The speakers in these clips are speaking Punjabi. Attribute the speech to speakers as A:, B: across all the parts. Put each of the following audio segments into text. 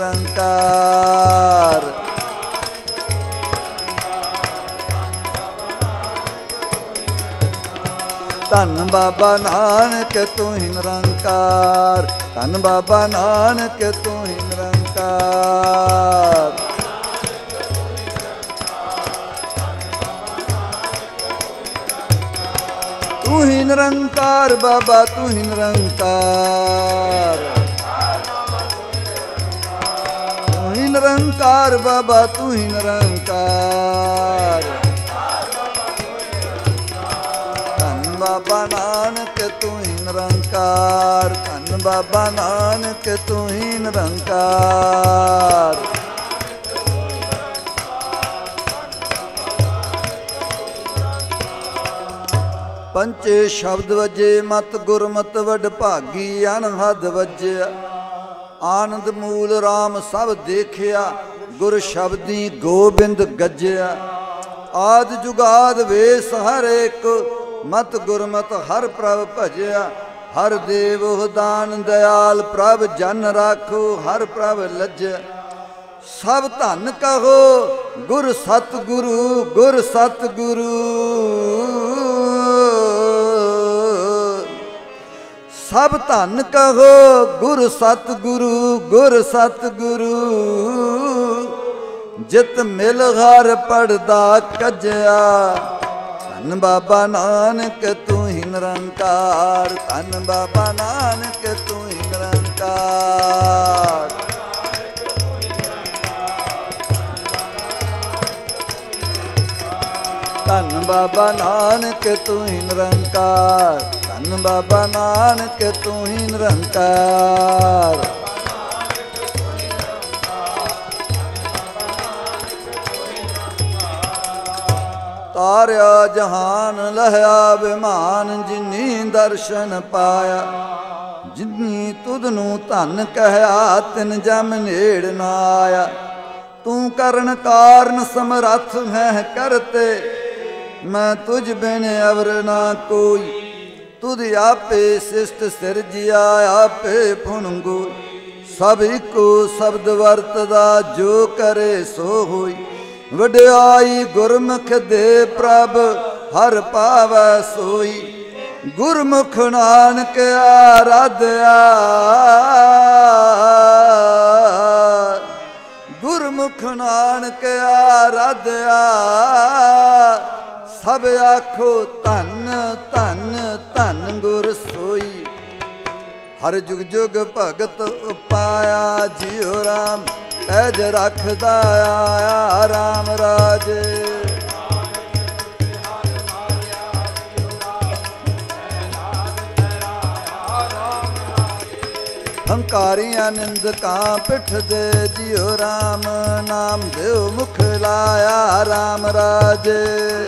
A: ਨਿਰੰਕਾਰ। ਧੰਨ ਬਾਬਾ ਨਾਨਕ ਤੂੰ ਹੀ ਨਿਰੰਕਾਰ, ਧੰਨ ਬਾਬਾ ਨਾਨਕ ਤੂੰ ਹੀ ਨਿਰੰਕਾਰ। ਤੂੰ ਹੀ ਨਿਰੰਕਾਰ ਬਾਬਾ ਤੂੰ ਹੀ ਨਿਰੰਕਾਰ, ਤੂੰ ਹੀ ਨਿਰੰਕਾਰ ਬਾਬਾ ਤੂੰ ਹੀ ਨਿਰੰਕਾਰ। ਬਾਬਾ ਨਾਨਕ ਤੂੰ ਹੀ ਨਿਰੰਕਾਰ, ਧੰਨ ਬਾਬਾ ਨਾਨਕ ਤੂੰ ਹੀ ਨਿਰੰਕਾਰ। ਪੰਚੇ ਸ਼ਬਦ ਵਜੇ ਮਤ ਗੁਰਮਤਿ ਵਡ ਭਾਗੀ, ਅਨਹਦ ਵਜਿਆ ਆਨੰਦ ਮੂਲ ਰਾਮ ਸਭ ਦੇਖਿਆ, ਗੁਰ ਸ਼ਬਦੀ ਗੋਬਿੰਦ ਗੱਜਿਆ। ਆਦ ਜੁਗਾਦ ਵੇਸ ਹਰ ਇੱਕ, ਮਤ ਗੁਰਮਤਿ ਹਰ ਪ੍ਰਭ ਭਜਿਆ। ਹਰ ਦੇਵ ਦਾਨ ਦਇਆਲ ਪ੍ਰਭ ਜਨ ਰਾਖੋ, ਹਰ ਪ੍ਰਭ ਲੱਜਿਆ। ਸਭ ਧੰਨ ਕਹੋ ਗੁਰ ਸਤਿਗੁਰੂ, ਗੁਰ ਸਤਿਗੁਰੂ। ਸਭ ਧੰਨ ਕਹੋ ਗੁਰ ਸਤਿਗੁਰੂ, ਗੁਰ ਸਤਿਗੁਰੂ। ਜਿਤ ਮਿਲ ਹਰ ਪੜਦਾ ਕੱਜਿਆ, ਧੰਨ ਬਾਬਾ ਨਾਨਕ ਤੂੰ ਹੀ ਨਿਰੰਕਾਰ, ਧੰਨ ਬਾਬਾ ਨਾਨਕ ਤੂੰ ਹੀ ਨਿਰੰਕਾਰ। ਧੰਨ ਬਾਬਾ ਨਾਨਕ ਤੂੰ ਹੀ ਨਿਰੰਕਾਰ, ਧੰਨ ਬਾਬਾ ਨਾਨਕ ਤੂੰ ਹੀ ਨਿਰੰਕਾਰ। ਤਾਰਿਆ ਜਹਾਨ ਲਹਿਆ ਵਿਮਾਨ, ਜਿਨੀ ਦਰਸ਼ਨ ਪਾਇਆ। ਜਿਨੀ ਤੁਧ ਨੂੰ ਧੰਨ ਕਹਿਆ, ਤਿਨ ਜਮ ਨੇੜ ਨਾ ਆਇਆ। ਤੂੰ ਕਰਨ ਕਾਰਨ ਸਮਰੱਥ ਹੈ ਕਰਤੇ, ਮੈਂ ਤੁਝ ਬਿਨ ਅਵਰ ਨਾ ਕੋਈ। ਤੁਧ ਆਪੇ ਸਿਸ਼ਟ ਸਿਰਜਿਆ, ਆਪੇ ਫੁਨਗੋ। ਸਭ ਇੱਕੋ ਸ਼ਬਦ ਵਰਤਦਾ, ਜੋ ਕਰੇ ਸੋ ਹੋਈ। ਵਡਿਆਈ ਗੁਰਮੁਖ ਦੇ ਪ੍ਰਭ, ਹਰ ਪਾਵੈ ਸੋਈ। ਗੁਰਮੁਖ ਨਾਨਕ ਆਰਾਧਿਆ, ਗੁਰਮੁਖ ਨਾਨਕ ਆਰਾਧਿਆ। ਸਭ ਆਖੋ ਧੰਨ ਧੰਨ ਧੰਨ ਗੁਰ ਸੋਈ। ਹਰ ਜੁਗ ਜੁਗ ਭਗਤ ਉਪਾਇਆ, ਜਿਉ ਰਾਮ ਪੈਜ ਰੱਖਦਾ ਆਇਆ। ਰਾਮ ਰਾਜੇ ਹੰਕਾਰੀਆਂ ਨਿੰਦਕਾਂ ਪਿੱਠ ਦੇ, ਜਿਉ ਰਾਮ ਨਾਮ ਦੇਉ ਮੁਖ ਲਾਇਆ। ਰਾਮ ਰਾਜੇ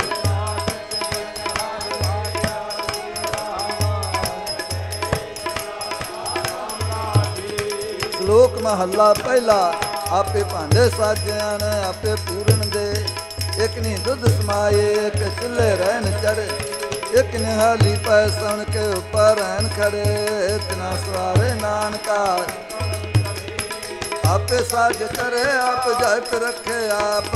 A: ਸ਼ਲੋਕ ਮਹੱਲਾ ਪਹਿਲਾ। ਆਪੇ ਭਾਂਡੇ ਸਾਜਿਆਂ ਨੇ ਆਪੇ ਪੂਰਨ ਦੇ, ਇੱਕ ਨਹੀਂ ਦੁੱਧ ਸਮਾਏ, ਇੱਕ ਚੁੱਲ੍ਹੇ ਰਹਿਣ ਚੜੇ। ਇੱਕ ਨਿਹਾਲੀ ਪੈ ਸੁਣ ਕੇ ਉੱਪਰ ਰਹਿਣ ਖੜੇ, ਇਤਨਾ ਸਵਾਰੇ ਨਾਨਕਾ। ਆਪੇ ਸਾਜ ਕਰੇ ਆਪ ਜਪ ਰੱਖੇ ਆਪ,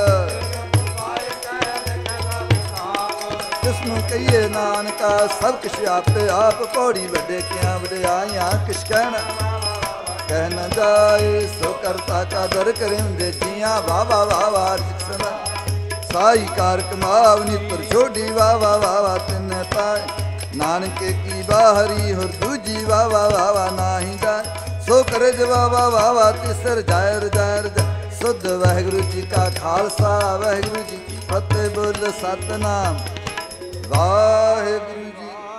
A: ਜਿਸਨੂੰ ਕਹੀਏ ਨਾਨਕਾ। ਸਭ ਕੁਛ ਆਪੇ ਆਪ, ਪੌੜੀ ਵੱਡੇ ਕਿਆਂ ਵਡਿਆਈਆਂ ਕਿਛ ਕਹਿਣਾ ਕਹਿ ਨ ਜਾਏ। ਸੋ ਕਰਤਾ ਕਾਦਰ ਕਰਿੰਦੇ ਜੀਆਂ, ਵਾਹ ਵਾਹ ਵਾਹ ਵਾਹ ਜਿਕਸਨਾ। ਸਾਈ ਕਾਰ ਕਮਾਵ ਨਿਤਰ ਛੋਡੀ, ਵਾਹ ਵਾਹ ਵਾਹ ਵਾਹ ਤਿੰਨ ਪਾਏ। ਨਾਨਕੇ ਕੀ ਬਾਹਰੀ ਹੋਰ ਦੂਜੀ, ਵਾਹ ਵਾਹ ਵਾਹ ਵਾਹ ਨਾਹੀ ਜਾਏ। ਸੋ ਕਰੇ ਜਵਾ ਵਾਹ ਵਾਹ ਵਾਹ ਤਿਸਰ ਜਾਇ ਰਜਾਇ ਰਜਾਇ। ਸੁਧ ਵਾਹਿਗੁਰੂ ਜੀ ਕਾ ਖਾਲਸਾ, ਵਾਹਿਗੁਰੂ ਜੀ ਕੀ ਫਤਿਹ। ਬੋਲ ਸਤਿਨਾਮ ਵਾਹਿਗੁਰੂ ਜੀ।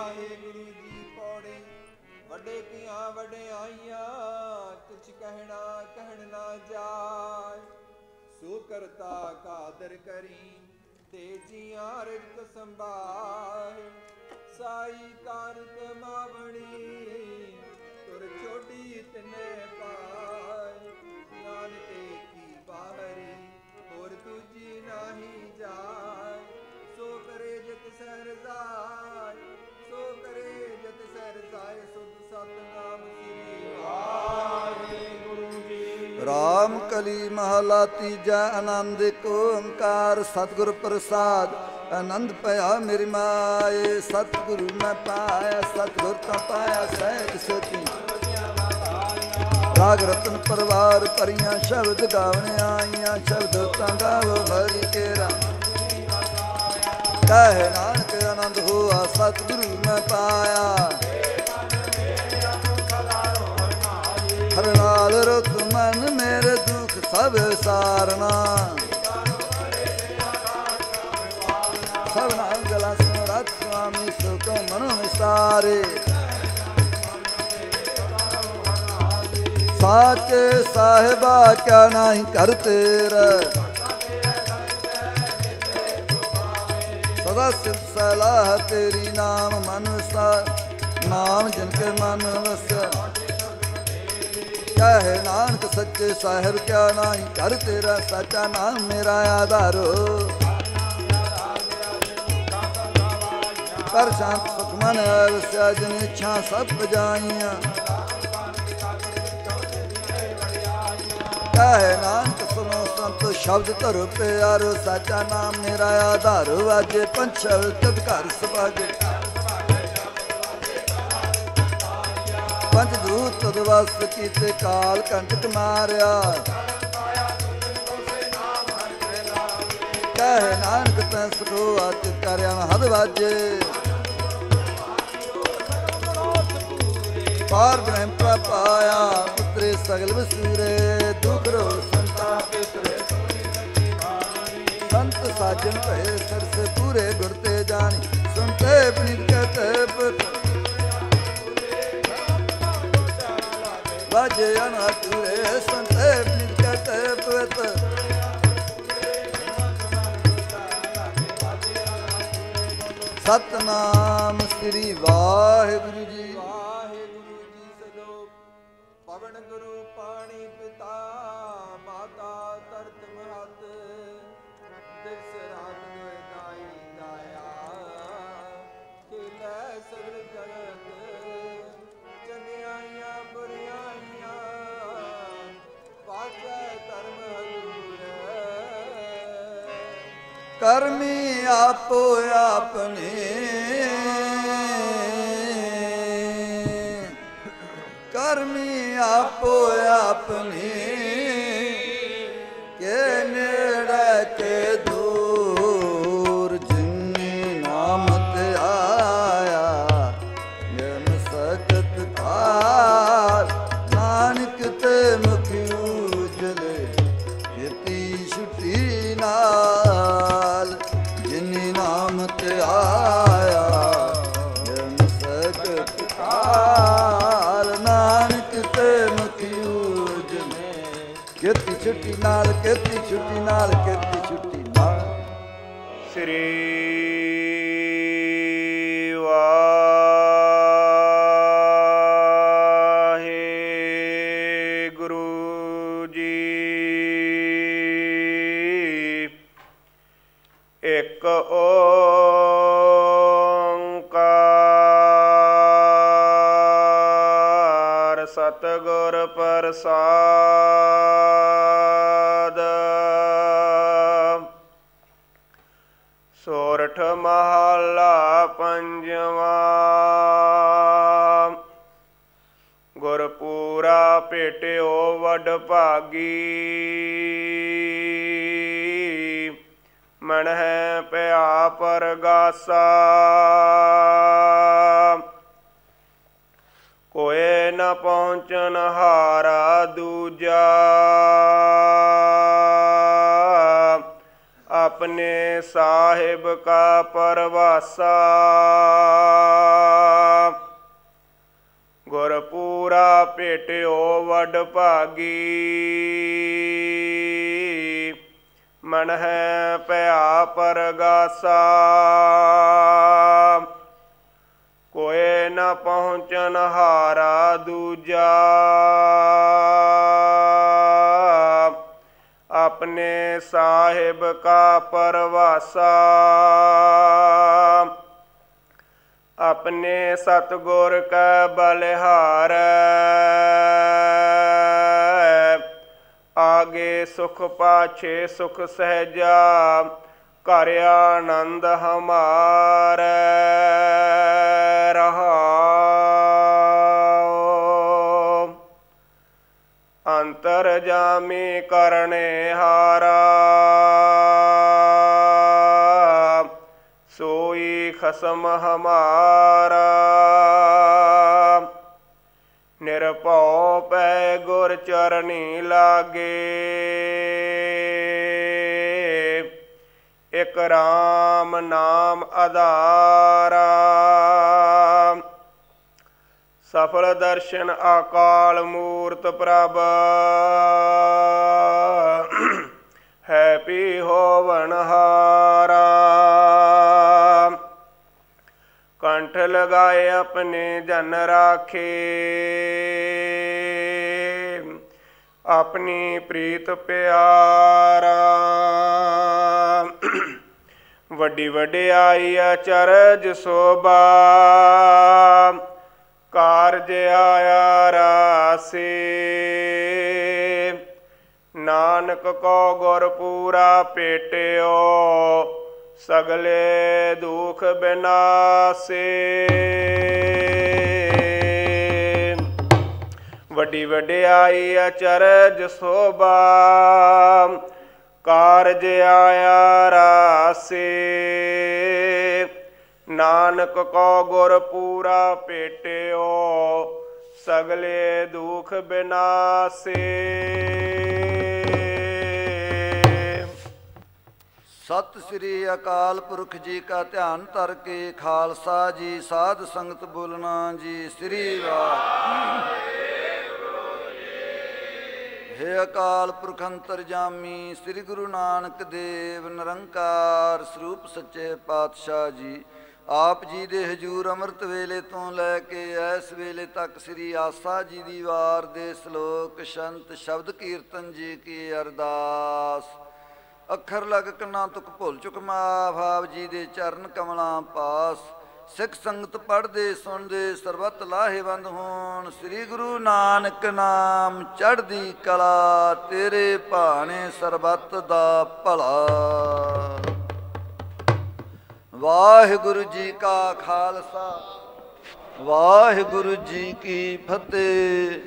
B: ਵੱਡੇ ਕੀਆਂ ਵਡਿਆਈਆਂ, ਕੁਛ ਕਹਿਣਾ ਕਹਿਣ ਨਾ ਜਾਏ। ਸੋ ਕਰਤਾ ਕਾਦਰ ਕਰੀ, ਤੇ ਜੀਆਂ ਰਿਜ਼ਕ ਸੰਭਾਏ। ਸਾਈ ਕਾਰ ਕਮਾਵਣੀ, ਤੁਰ ਛੋਟੀ ਤਿਨੇ ਪਾਏ। ਨਾਨਕੇ ਕੀ ਬਾਹਰੀ ਹੋਰ ਦੂਜੀ ਨਾਹੀ ਜਾਏ। ਸੋ ਕਰੇ ਜਿਤ ਸਹਿ ਰਜ਼ਾਏ, ਸੋ ਕਰੇ ਜਿਤ ਸਹਿ ਰਜ਼ਾਏ। ਸੁਧ ਸਤਿਨਾਮ ਸ੍ਰੀ ਵਾਹਿਗੁਰੂ ਜੀ।
A: राम कली महला तीजा आनंद एक ओंकार सतगुर प्रसाद आनंद पाया मेरी माए सतगुरु मैं पाया सतगुर तो पाया सहज सती राग रतन परिवार परियां शब्द गावने आईयां शब्द तां गावो हरि केरा कहे नानक आनंद हुआ सतगुरु मैं पाया हर नाल रुत मन मेरे दुख सब सारना सब नाम गला सुरत स्वामी सुख मनो विसारे साचे साहिबा क्या नहीं कर तेरा सदा सिद्ध सलाह तेरी नाम मन सा नाम जिनके मन वस्या कहे नानक सच्चे साहिब क्या नहीं कर तेरा सच्चा नाम मेरा आधारो कर शांत सुख मन वस्या जिन इच्छा सब बजाइया कहे नानक सुनो संत शब्द धरो प्यारो सच्चा नाम मेरा आधारो वाजे पंच शब्द तद घर सभागे पंच दूत तदवस कीते काल कंटक मारिया कहे नानक तैं सुखो अत करया हद वाजे पार ब्रह्म पाया पुत्रे सगल वसूरे दुख रो संताप संत साजन भय सर से पूरे गुरते जानी सुनते पनित कहते पुत्र बाजे अनातुरे संते पनित कहते पुत्र सतनाम श्री वाहिगुरु जी
B: पवन गुरु पाणी पिता माता तरत महत दिवस रात दुए दाई दाया खिलै सगल जगत चंगियाइयां बुरियाइयां वाचै धर्म हजूर
A: कर्मी आपो आपने कर्मी आपो आपने के नेड़े के दूर जिन्नी नाम ते आया जन सकत कार नानक ते मुखी उजले यती छुटी नाल जिन्नी नाम ते आया जन सकत कार नानक ते मुखी उजले केती छुट्टी नाल केती छुट्टी नाल केती छुट्टी नाल
C: श्री वाहेगुरु जी एक ओंकार सतगुर प्रसाद सोरठ महला पंजवा गुरपूरा भेटियो वड भागी मन है पिया परगासा कोई न पहुँचन हारा दूजा अपने साहिब का परवासा गुरपूरा भेटियो वड भागी मन है पिया परगासा कोई न पहुँचन हारा दूजा अपने साहिब का परवासा अपने सतगुर का बलिहार ਲਾਗੇ ਸੁਖ ਪਾਛੇ ਸੁਖ ਸਹਿਜਾ ਘਰ ਆਨੰਦ ਹਮਾਰੇ ਰਹਾਉ। ਅੰਤਰ ਜਾਮੀ ਕਰਨੇ ਹਾਰਾ सोई खसम हमारा। निरभौ पै गुर चरनी लागे एक राम नाम आधारा। सफल दर्शन अकाल मूर्त प्रभ है पी होवन हारा। कंठ लगाए अपने जन राखे अपनी प्रीत प्यारा। वड्डी वड्याई अचरज शोभा कारज आया रासे। नानक को गुर पूरा पेटियो सगले दुख बिनासे। वड्डी वड्याई अचरज शोभा कारज आया रासे। नानक को गुर पूरा पेटियो सगले दुख बिनासे।
A: सत श्री अकाल पुरख जी का ध्यान धर के खालसा जी साध संगत बोलना जी। श्री हे अकाल पुरख अंतरजामी श्री गुरु नानक देव निरंकार स्वरूप सच्चे पातशाह जी आप जी दे हजूर अमृत वेले तो लैके इस वेले तक श्री आसा जी दी वार दे श्लोक शंत शब्द कीर्तन जी की अरदास। ਅੱਖਰ ਲਗ ਕੰਨਾਂ ਤੁਕ ਭੁੱਲ ਚੁੱਕ ਮਾਫ ਆਪ ਜੀ ਦੇ ਚਰਨ ਕਮਲਾਂ ਪਾਸ। ਸਿੱਖ ਸੰਗਤ ਪੜ੍ਹਦੇ ਸੁਣਦੇ ਸਰਬੱਤ ਲਾਹੇਵੰਦ ਹੋਣ। ਸ੍ਰੀ ਗੁਰੂ ਨਾਨਕ ਨਾਮ ਚੜ੍ਹਦੀ ਕਲਾ ਤੇਰੇ ਭਾਣੇ ਸਰਬੱਤ ਦਾ ਭਲਾ। ਵਾਹਿਗੁਰੂ ਜੀ ਕਾ ਖਾਲਸਾ ਵਾਹਿਗੁਰੂ ਜੀ ਕੀ ਫਤਿਹ।